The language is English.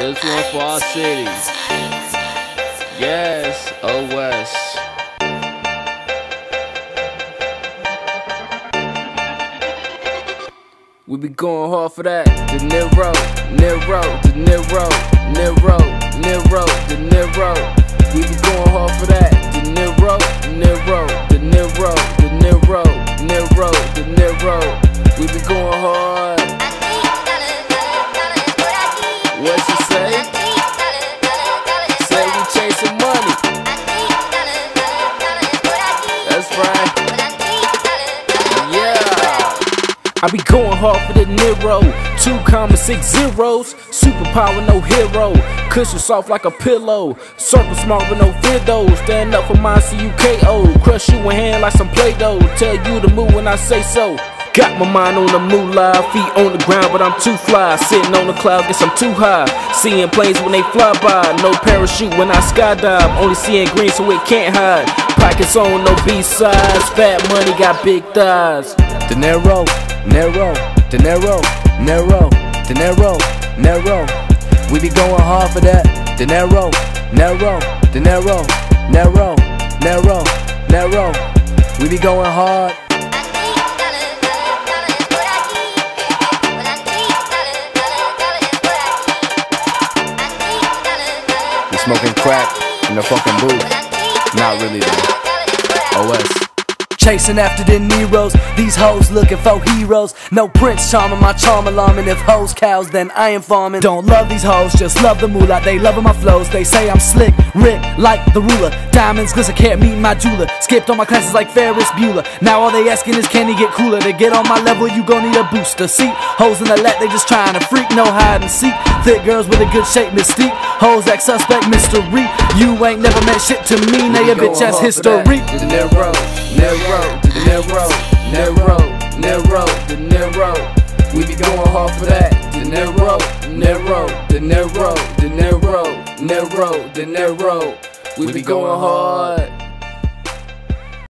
This one for our city. Yas O.S. We be going hard for that. Dinero, Dinero. We be going hard for that. Dinero. We be going hard. What you say? Say we chasing money. That's right. Yeah. I be going hard for the Dinero. 2,6 zeros. Superpower, no hero. Cushion soft like a pillow. Circle smart with no fiddles. Stand up for mine, see you KO. Crush you in hand like some Play-Doh. Tell you to move when I say so. Got my mind on the moolah, feet on the ground, but I'm too fly. Sitting on the cloud, guess I'm too high. Seeing planes when they fly by, no parachute when I skydive. Only seeing green so it can't hide. Pockets on, no B-sides. Fat money got big thighs. Dinero. We be going hard for that. Dinero. We be going hard. Smoking crack in the fucking booth. Not really though. O.S. Chasing after the Neros, these hoes looking for heroes. No Prince charming, my charm alarming. If hoes cows, then I am farming. Don't love these hoes, just love the moolah. They loving my flows, they say I'm slick, Rick like the ruler. Diamonds glisten, can't meet my jeweler. Skipped all my classes like Ferris Bueller. Now all they asking is can he get cooler? To get on my level, you gon' need a booster seat. Hoes in the lap, they just trying to freak, no hide and seek. Thick girls with a good shape, mystique. Hoes act suspect, mystery. You ain't never meant shit to me, now your bitch ass history. Dinero. We be going hard for that. Dinero. We be going hard.